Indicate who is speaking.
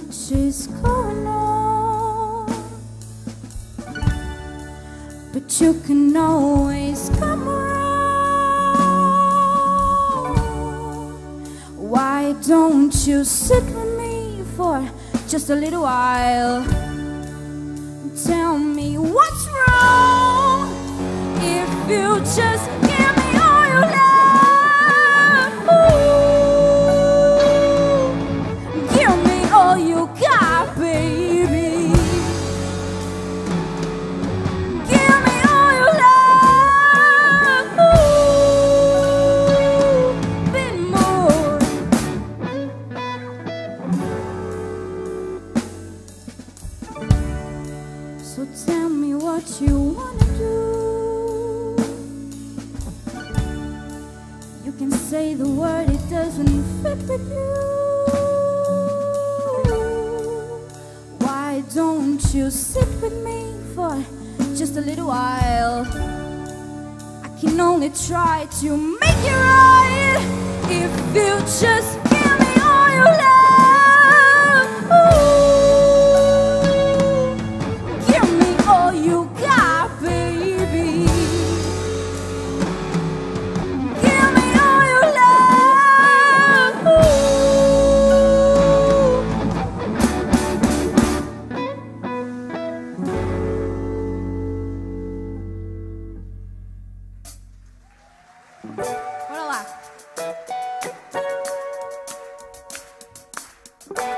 Speaker 1: much is going on, but you can always come around. Why don't you sit with me for just a little while? Tell me what's wrong. If you just give me all your love, ooh, give me all you got, baby. Give me all your love, ooh, bit more. So tell me what you wanna do. You can say the word, it doesn't fit with you. Why don't you sit with me for just a little while? I can only try to make it right if you just give me all your love. Ooh, give me all you got, baby. Give me all your love. Bora lá.